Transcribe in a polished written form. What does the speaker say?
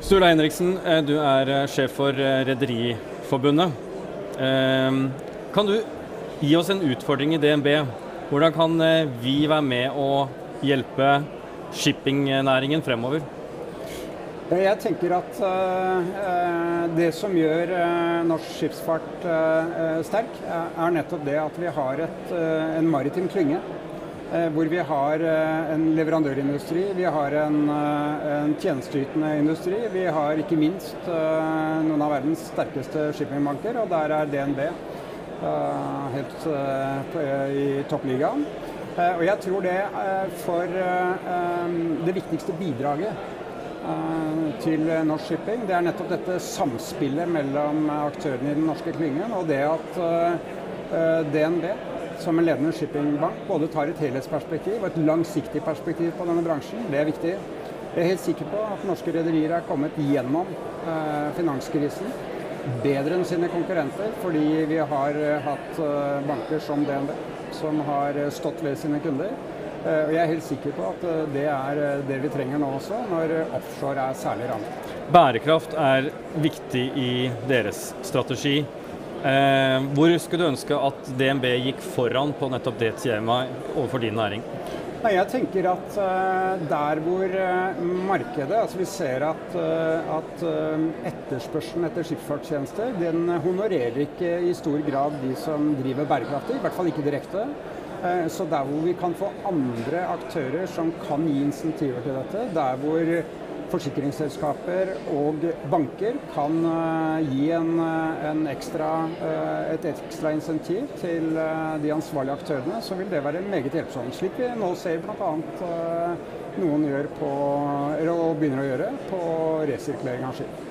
Sturla Henriksen, du sjef for Rederiforbundet. Kan du gi oss en utfordring i DNB? Hvordan kan vi være med å hjelpe shippingnæringen fremover? Jeg tenker at det som gjør norsk skipsfart sterk, nettopp det at vi har en maritim klynge, hvor vi har en leverandørindustri, vi har en tjenesteytende industri, vi har ikke minst noen av verdens sterkeste shippingbanker, og der DNB helt i toppligaen. Og jeg tror det for det viktigste bidraget til norsk shipping, det nettopp dette samspillet mellom aktørene i den norske klyngen, og det at DNB som en ledende shippingbank både tar et helhetsperspektiv og et langsiktig perspektiv på denne bransjen. Det viktig. Jeg helt sikker på at norske rederier kommet gjennom finanskrisen bedre enn sine konkurrenter, fordi vi har hatt banker som DNB, som har stått ved sine kunder. Og jeg helt sikker på at det det vi trenger nå også, når offshore særlig rammet. Bærekraft viktig i deres strategi. Hvor skulle du ønske at DNB gikk foran på nettopp det temaet overfor din næring? Jeg tenker at der hvor markedet, vi ser at etterspørselen etter skipsfartstjenester, den honorerer ikke i stor grad de som driver bærekraftig, i hvert fall ikke direkte. Så der hvor vi kan få andre aktører som kan gi insentiver til dette, der hvor forsikringsselskaper og banker kan gi et ekstra insentiv til de ansvarlige aktørene, så vil det være meget hjelpsomt. Slik vi nå ser blant annet noen begynner å gjøre på resirkulering av skip.